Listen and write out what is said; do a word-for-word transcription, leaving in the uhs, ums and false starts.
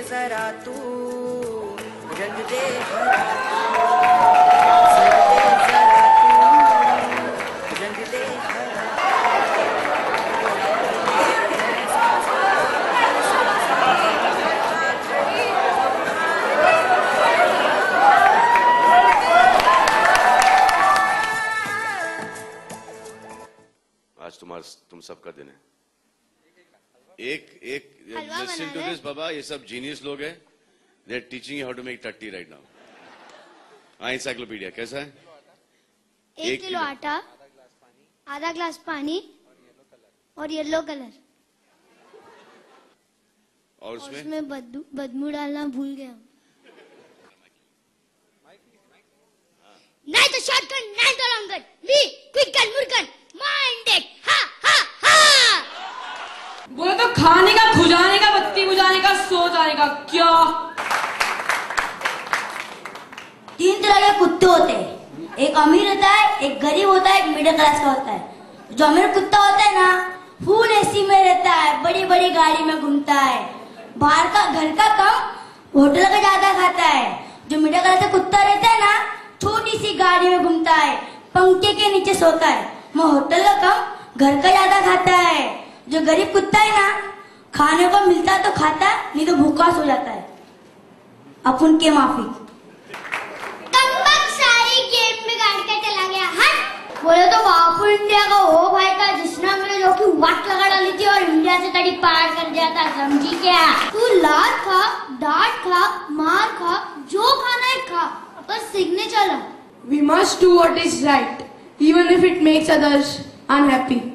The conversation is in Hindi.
जरा तू, रंग दे आज तुम्हारा तुम सबका दिन है। एक एक लिसन टू दिस बाबा, ये सब जीनियस लोग हैं। They are teaching you how to make टट्टी राइट नाउ। हाँ, एनसाइक्लोपीडिया कैसा है? एक, एक किलो आटा, आधा ग्लास पानी और येलो कलर। और उसमें, और उसमें बदबू बदबू डालना भूल गया। नहीं तो शॉर्टकट, नहीं तो longcut, we quick gun Murugan minded. हा हा हा। बोले तो खाने का, खुजाने का, बत्ती बुझाने का, सो जाने का। क्या? तीन तरह के कुत्ते होते हैं, एक अमीर होता है, एक गरीब होता है, एक मिडिल क्लास का होता है। जो अमीर कुत्ता होता है ना, फुल एसी में रहता है, बड़ी बड़ी गाड़ी में घूमता है, बाहर का घर का कम होटल का ज्यादा खाता है। जो मिडिल क्लास का कुत्ता रहता है ना, छोटी सी गाड़ी में घूमता है, पंखे के नीचे सोता है, वो होटल का कम घर का ज्यादा खाता है। जो गरीब कुत्ता है ना, खाने को मिलता तो खाता है, नहीं तो भूखा सो जाता है। अपन के माफी सारी गेम में गाड़ के चला गया। हट। बोले तो बापू इंडिया का वो भाई था जिसने अंग्रेजों की वाट लगा डाली थी और इंडिया से तड़ी पार कर दिया था, समझी क्या? तू लात खा, डांट खा, मार खा, जो खाना है खा, बस सीखने चला। We must do what is right, even if it makes others unhappy.